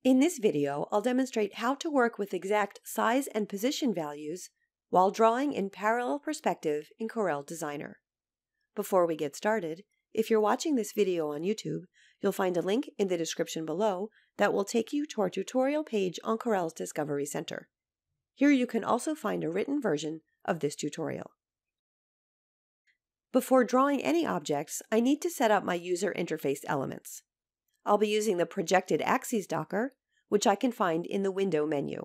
In this video, I'll demonstrate how to work with exact size and position values while drawing in parallel perspective in Corel Designer. Before we get started, if you're watching this video on YouTube, you'll find a link in the description below that will take you to our tutorial page on Corel's Discovery Center. Here you can also find a written version of this tutorial. Before drawing any objects, I need to set up my user interface elements. I'll be using the Projected Axes Docker, which I can find in the Window menu.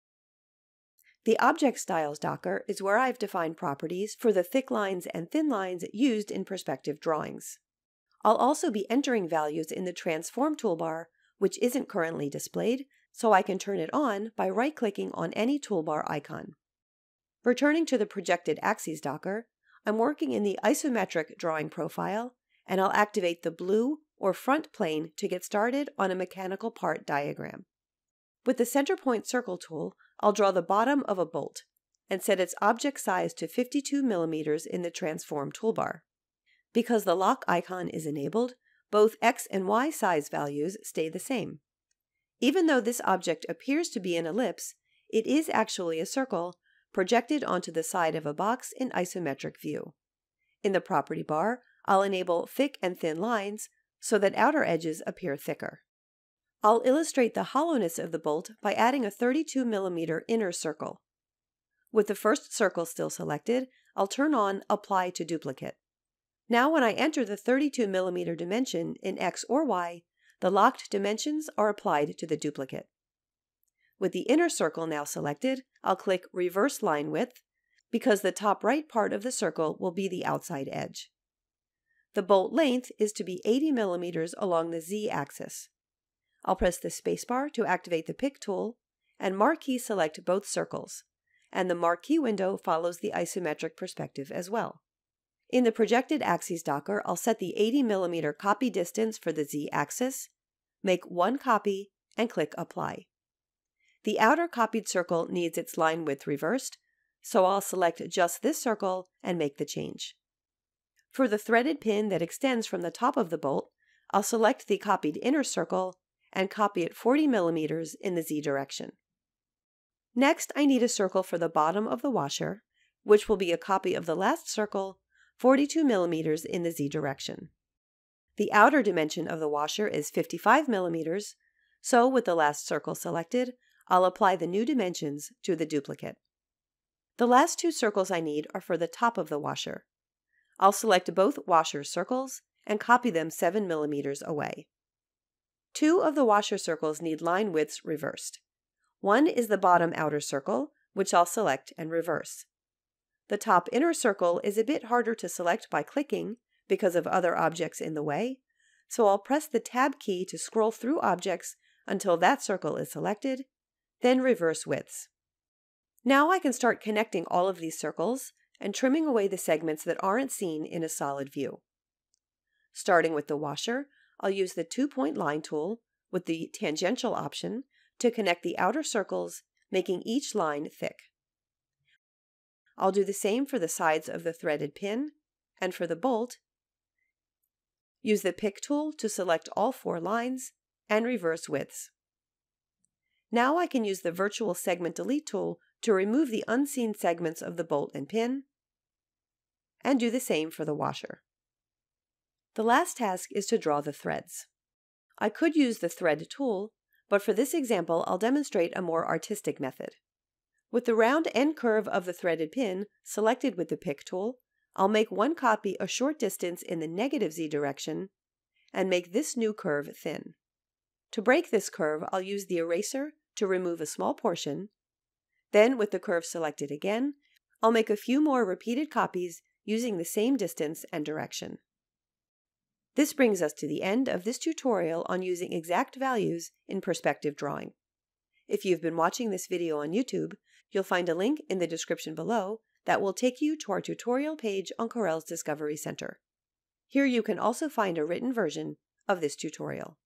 The Object Styles Docker is where I've defined properties for the thick lines and thin lines used in perspective drawings. I'll also be entering values in the Transform toolbar, which isn't currently displayed, so I can turn it on by right-clicking on any toolbar icon. Returning to the Projected Axes Docker, I'm working in the isometric drawing profile, and I'll activate the blue or front plane to get started on a mechanical part diagram. With the Center Point Circle tool, I'll draw the bottom of a bolt and set its object size to 52 mm in the Transform toolbar. Because the lock icon is enabled, both X and Y size values stay the same. Even though this object appears to be an ellipse, it is actually a circle projected onto the side of a box in isometric view. In the property bar, I'll enable thick and thin lines so that outer edges appear thicker. I'll illustrate the hollowness of the bolt by adding a 32 mm inner circle. With the first circle still selected, I'll turn on Apply to Duplicate. Now when I enter the 32 mm dimension in X or Y, the locked dimensions are applied to the duplicate. With the inner circle now selected, I'll click Reverse Line Width because the top right part of the circle will be the outside edge. The bolt length is to be 80 mm along the Z-axis. I'll press the spacebar to activate the Pick tool and Marquee select both circles, and the Marquee window follows the isometric perspective as well. In the Projected Axes Docker, I'll set the 80 mm copy distance for the Z-axis, make one copy, and click Apply. The outer copied circle needs its line width reversed, so I'll select just this circle and make the change. For the threaded pin that extends from the top of the bolt, I'll select the copied inner circle and copy it 40 mm in the Z direction. Next, I need a circle for the bottom of the washer, which will be a copy of the last circle, 42 mm in the Z direction. The outer dimension of the washer is 55 mm, so with the last circle selected, I'll apply the new dimensions to the duplicate. The last two circles I need are for the top of the washer. I'll select both washer circles and copy them 7 mm away. Two of the washer circles need line widths reversed. One is the bottom outer circle, which I'll select and reverse. The top inner circle is a bit harder to select by clicking because of other objects in the way, so I'll press the Tab key to scroll through objects until that circle is selected, then reverse widths. Now I can start connecting all of these circles and trimming away the segments that aren't seen in a solid view. Starting with the washer, I'll use the two-point line tool with the tangential option to connect the outer circles, making each line thick. I'll do the same for the sides of the threaded pin, and for the bolt, use the Pick tool to select all 4 lines and reverse widths. Now I can use the Virtual Segment Delete tool to remove the unseen segments of the bolt and pin, and do the same for the washer. The last task is to draw the threads. I could use the Thread tool, but for this example I'll demonstrate a more artistic method. With the round end curve of the threaded pin selected with the Pick tool, I'll make one copy a short distance in the negative Z direction and make this new curve thin. To break this curve, I'll use the eraser to remove a small portion. Then, with the curve selected again, I'll make a few more repeated copies using the same distance and direction. This brings us to the end of this tutorial on using exact values in perspective drawing. If you've been watching this video on YouTube, you'll find a link in the description below that will take you to our tutorial page on Corel's Discovery Center. Here you can also find a written version of this tutorial.